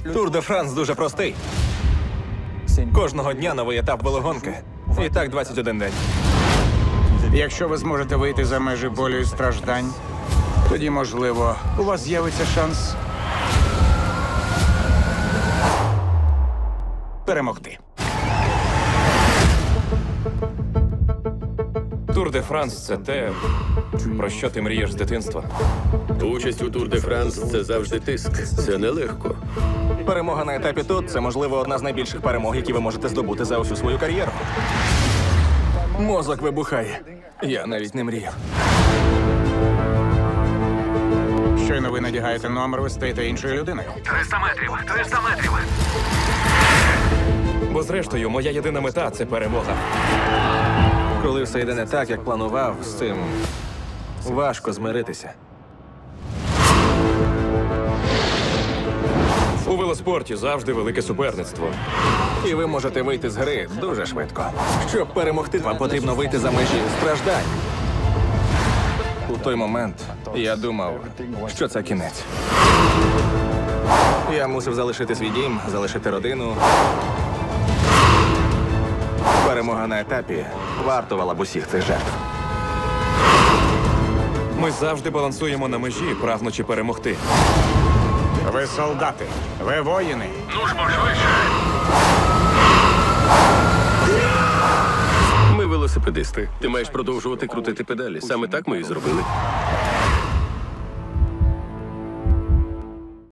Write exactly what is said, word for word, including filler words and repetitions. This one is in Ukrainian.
Тур де Франс дуже простий. Кожного дня новий етап велогонки. І так двадцять один день. Якщо ви зможете вийти за межі болю і страждань, тоді, можливо, у вас з'явиться шанс перемогти. Тур де Франс – це те, про що ти мрієш з дитинства. Участь у Тур де Франс – це завжди тиск. Це нелегко. Перемога на етапі тут це, можливо, одна з найбільших перемог, які ви можете здобути за усю свою кар'єру. Мозок вибухає. Я навіть не мріяв. Щойно ви надягаєте номер, ви стаєте іншою людиною. триста метрів, триста метрів. Бо зрештою, моя єдина мета – це перемога. Коли все йде не так, як планував, з цим важко змиритися. У велоспорті завжди велике суперництво. І ви можете вийти з гри дуже швидко. Щоб перемогти, вам потрібно вийти за межі страждань. У той момент я думав, що це кінець. Я мусив залишити свій дім, залишити родину. Перемога на етапі вартувала б усіх цих жертв. Ми завжди балансуємо на межі, прагнучи перемогти. Ви солдати, ви воїни. Ну ж, бо швидше. Ми велосипедисти. Ти маєш продовжувати крутити педалі. Саме так ми і зробили.